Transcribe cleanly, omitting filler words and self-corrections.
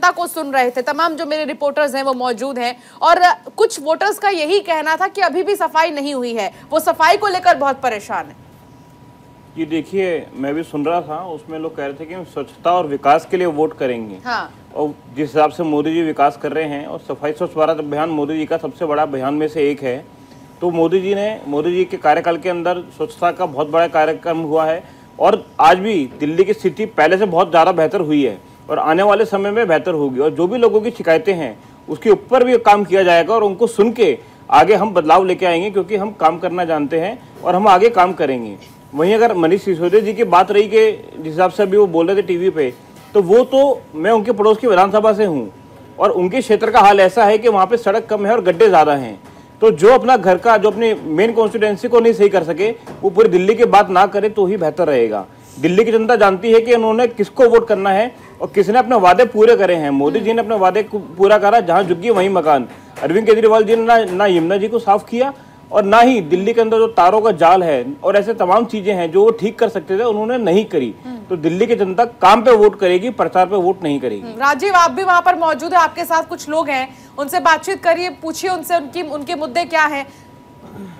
जनता को सुन रहे थे, तमाम जो मेरे रिपोर्टर्स हैं वो मौजूद हैं, और कुछ वोटर्स का यही कहना था कि अभी भी सफाई नहीं हुई है, वो सफाई को लेकर बहुत परेशान है। ये देखिए, मैं भी सुन रहा था, उसमें लोग कह रहे थे कि हम स्वच्छता और विकास के लिए वोट करेंगे। हाँ। और जिस हिसाब से मोदी जी विकास कर रहे हैं, और सफाई स्वच्छ भारत अभियान मोदी जी का सबसे बड़ा अभियान में से एक है, तो मोदी जी के कार्यकाल के अंदर स्वच्छता का बहुत बड़ा कार्यक्रम हुआ है, और आज भी दिल्ली की स्थिति पहले से बहुत ज़्यादा बेहतर हुई है और आने वाले समय में बेहतर होगी। और जो भी लोगों की शिकायतें हैं उसके ऊपर भी काम किया जाएगा, और उनको सुन के आगे हम बदलाव लेके आएंगे, क्योंकि हम काम करना जानते हैं और हम आगे काम करेंगे। वहीं अगर मनीष सिसोदिया जी की बात रही कि जिस हिसाब से अभी वो बोल रहे थे टीवी पे, तो वो तो मैं उनके पड़ोस की विधानसभा से हूँ, और उनके क्षेत्र का हाल ऐसा है कि वहाँ पे सड़क कम है और गड्ढे ज़्यादा हैं। तो जो अपना घर का, जो अपनी मेन कॉन्स्टिट्यूएंसी को नहीं सही कर सके, वो पूरी दिल्ली की बात ना करे तो ही बेहतर रहेगा। दिल्ली की जनता जानती है कि उन्होंने किसको वोट करना है और किसने अपने वादे पूरे करे हैं। मोदी जी ने अपने वादे को पूरा करा, जहाँ झुग्गी वहीं मकान। अरविंद केजरीवाल जी ने ना यमुना जी को साफ किया, और ना ही दिल्ली के अंदर जो तारों का जाल है और ऐसे तमाम चीजें हैं जो वो ठीक कर सकते थे, उन्होंने नहीं करी। तो दिल्ली की जनता काम पे वोट करेगी, प्रचार पे वोट नहीं करेगी। राजीव, आप भी वहां पर मौजूद है, आपके साथ कुछ लोग हैं, उनसे बातचीत करिए, पूछिए उनसे उनके मुद्दे क्या हैं।